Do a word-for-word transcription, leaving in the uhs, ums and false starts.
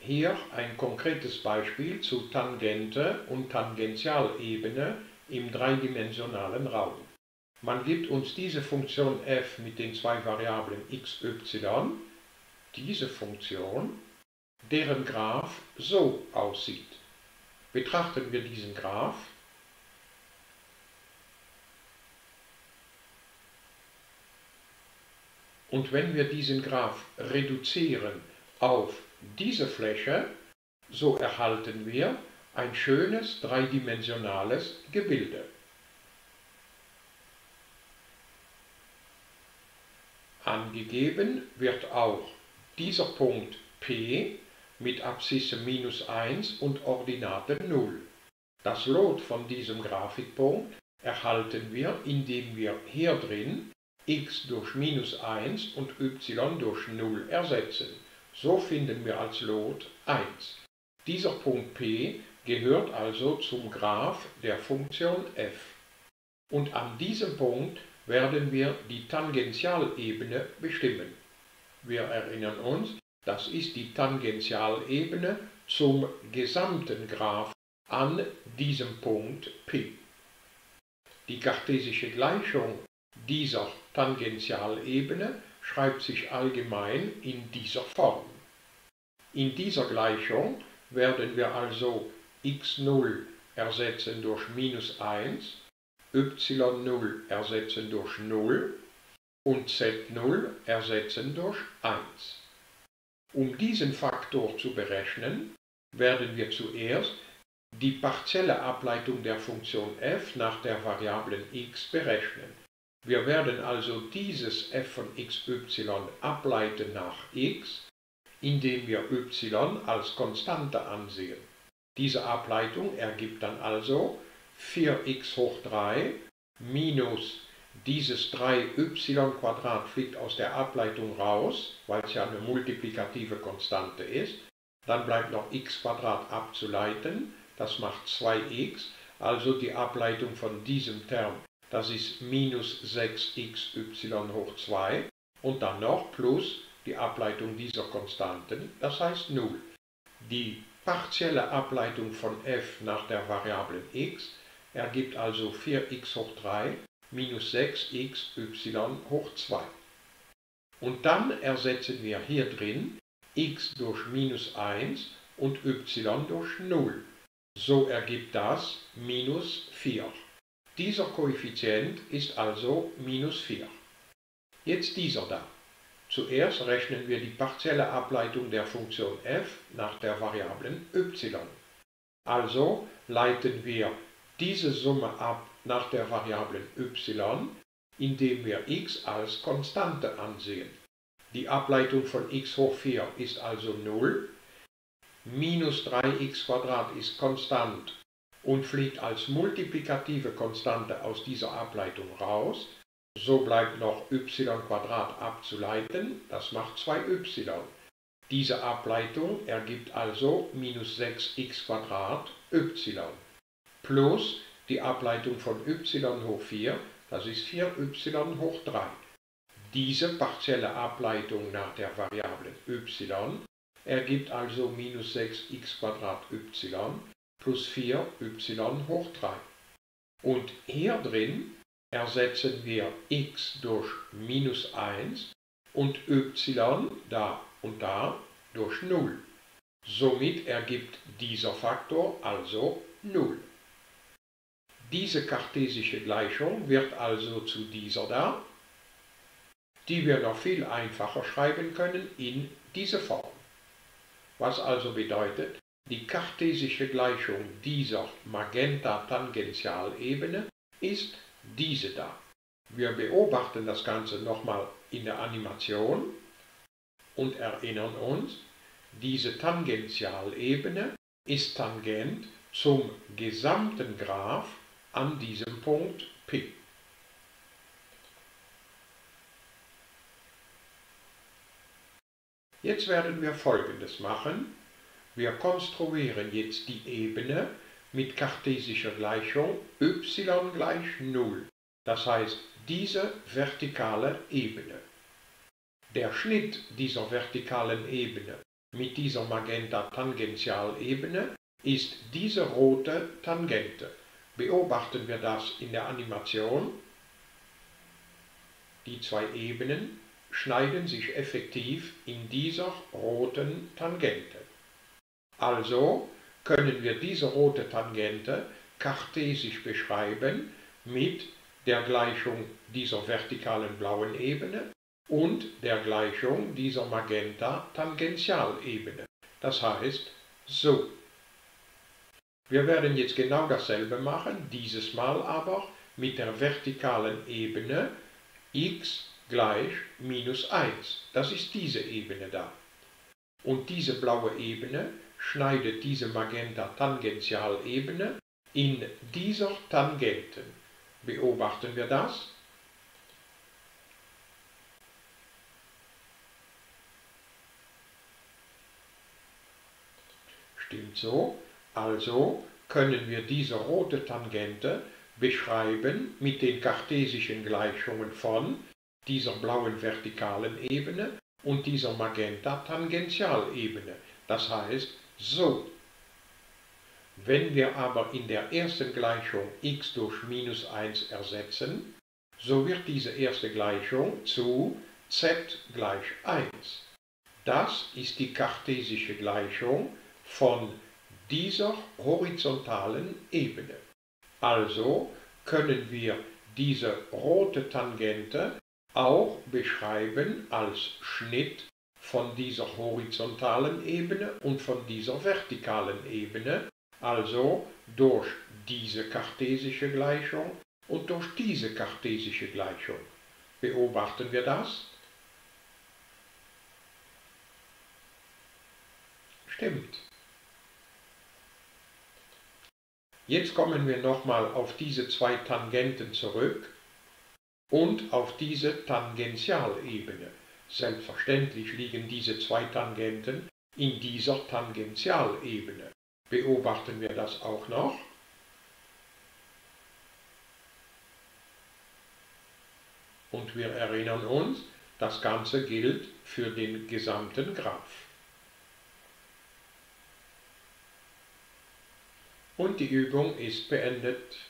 hier ein konkretes Beispiel zu Tangente und Tangentialebene im dreidimensionalen Raum. Man gibt uns diese Funktion f mit den zwei Variablen x, y, diese Funktion, deren Graph so aussieht. Betrachten wir diesen Graph. Und wenn wir diesen Graph reduzieren auf diese Fläche, so erhalten wir ein schönes dreidimensionales Gebilde. Angegeben wird auch dieser Punkt P mit Abszisse minus eins und Ordinate null. Das Lot von diesem Grafikpunkt erhalten wir, indem wir hier drin x durch minus eins und y durch null ersetzen. So finden wir als Lot eins. Dieser Punkt P gehört also zum Graph der Funktion f. Und an diesem Punkt werden wir die Tangentialebene bestimmen. Wir erinnern uns, das ist die Tangentialebene zum gesamten Graph an diesem Punkt P. Die kartesische Gleichung dieser Tangentialebene schreibt sich allgemein in dieser Form. In dieser Gleichung werden wir also x null ersetzen durch minus eins, y null ersetzen durch null und z null ersetzen durch eins. Um diesen Faktor zu berechnen, werden wir zuerst die partielle Ableitung der Funktion f nach der Variablen x berechnen. Wir werden also dieses f von xy ableiten nach x, indem wir y als Konstante ansehen. Diese Ableitung ergibt dann also vier x hoch drei minus dieses drei y Quadrat fliegt aus der Ableitung raus, weil es ja eine multiplikative Konstante ist. Dann bleibt noch x Quadrat abzuleiten, das macht zwei x, also die Ableitung von diesem Term, das ist minus sechs x y hoch zwei und dann noch plus die Ableitung dieser Konstanten, das heißt null. Die partielle Ableitung von f nach der Variablen x ergibt also vier x hoch drei minus sechs x y hoch zwei. Und dann ersetzen wir hier drin x durch minus eins und y durch null. So ergibt das minus vier. Dieser Koeffizient ist also minus vier. Jetzt dieser da. Zuerst rechnen wir die partielle Ableitung der Funktion f nach der Variablen y. Also leiten wir diese Summe ab nach der Variablen y, indem wir x als Konstante ansehen. Die Ableitung von x hoch vier ist also null, minus drei x Quadrat ist konstant und fliegt als multiplikative Konstante aus dieser Ableitung raus. So bleibt noch y Quadrat abzuleiten, das macht zwei y. Diese Ableitung ergibt also minus sechs x Quadrat y plus die Ableitung von y hoch vier, das ist vier y hoch drei. Diese partielle Ableitung nach der Variablen y ergibt also minus sechs x Quadrat y plus vier y hoch drei. Und hier drin ersetzen wir x durch minus eins und y da und da durch null. Somit ergibt dieser Faktor also null. Diese kartesische Gleichung wird also zu dieser da, die wir noch viel einfacher schreiben können in diese Form. Was also bedeutet, die kartesische Gleichung dieser Magenta-Tangentialebene ist diese da. Wir beobachten das Ganze nochmal in der Animation und erinnern uns, diese Tangentialebene ist tangent zum gesamten Graph an diesem Punkt P. Jetzt werden wir Folgendes machen. Wir konstruieren jetzt die Ebene mit kartesischer Gleichung y gleich null. Das heißt, diese vertikale Ebene. Der Schnitt dieser vertikalen Ebene mit dieser Magenta-Tangentialebene ist diese rote Tangente. Beobachten wir das in der Animation. Die zwei Ebenen schneiden sich effektiv in dieser roten Tangente. Also können wir diese rote Tangente kartesisch beschreiben mit der Gleichung dieser vertikalen blauen Ebene und der Gleichung dieser Magenta-Tangentialebene. Das heißt, so. Wir werden jetzt genau dasselbe machen, dieses Mal aber mit der vertikalen Ebene x gleich minus eins. Das ist diese Ebene da. Und diese blaue Ebene schneidet diese Magenta-Tangentialebene in dieser Tangenten. Beobachten wir das? Stimmt so. Also können wir diese rote Tangente beschreiben mit den kartesischen Gleichungen von dieser blauen vertikalen Ebene und dieser Magenta-Tangentialebene. Das heißt, so. Wenn wir aber in der ersten Gleichung x durch minus eins ersetzen, so wird diese erste Gleichung zu z gleich eins. Das ist die kartesische Gleichung von dieser horizontalen Ebene. Also können wir diese rote Tangente auch beschreiben als Schnitt von dieser horizontalen Ebene und von dieser vertikalen Ebene, also durch diese kartesische Gleichung und durch diese kartesische Gleichung. Beobachten wir das? Stimmt. Jetzt kommen wir nochmal auf diese zwei Tangenten zurück und auf diese Tangentialebene. Selbstverständlich liegen diese zwei Tangenten in dieser Tangentialebene. Beobachten wir das auch noch? Und wir erinnern uns, das Ganze gilt für den gesamten Graph. Und die Übung ist beendet.